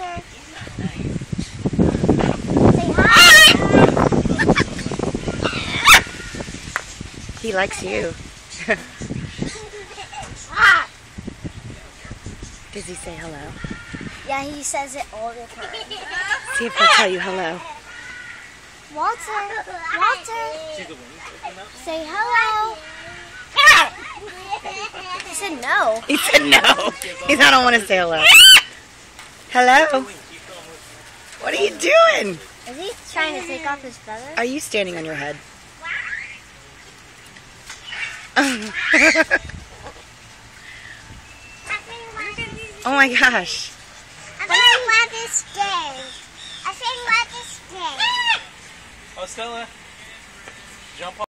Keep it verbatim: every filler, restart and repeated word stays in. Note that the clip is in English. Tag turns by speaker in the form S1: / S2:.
S1: Walter. Say hi.
S2: He likes you. Does he say hello?
S1: Yeah, he says it all the time.
S2: See if he'll tell you hello.
S1: Walter, Walter, say hello. He said no.
S2: He said no. He said I don't want to say hello. Hello. What are you doing?
S1: Is he trying to take off his feathers?
S2: Are you standing on your head? Oh my gosh.
S1: I think what is gay. I think what is gay.
S3: Oh, Stella, jump on.